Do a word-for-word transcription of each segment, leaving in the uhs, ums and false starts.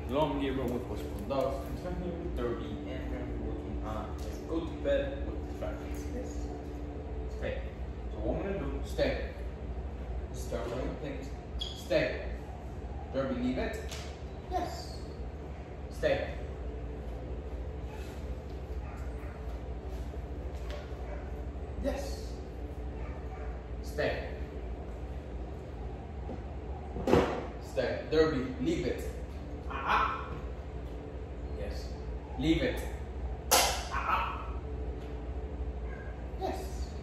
Long year with postponed dogs, continue derby, and then working on let's go to bed with the traffic. Yes. Stay. So what I'm gonna do, stay. Start running things. Stay. Derby, leave it. Yes. Stay. Yes. Stay. Stay. Derby, leave it. Ah. Yes. Leave it. Ah. Yes.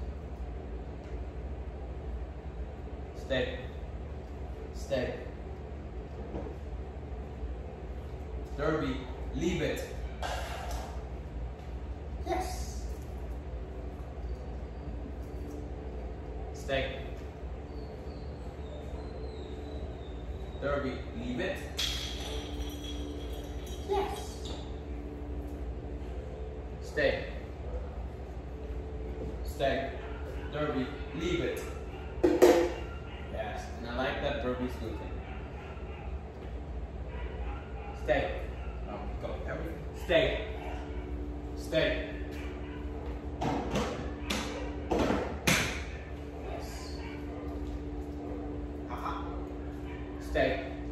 Stay. Stay. Derby, leave it. Yes. Stay. Derby, leave it. Yes. Stay. Stay. Derby, leave it. Yes, and I like that Derby's good thing. Stay. Oh, go. Everything. Stay. Stay. Yes. Haha. Stay.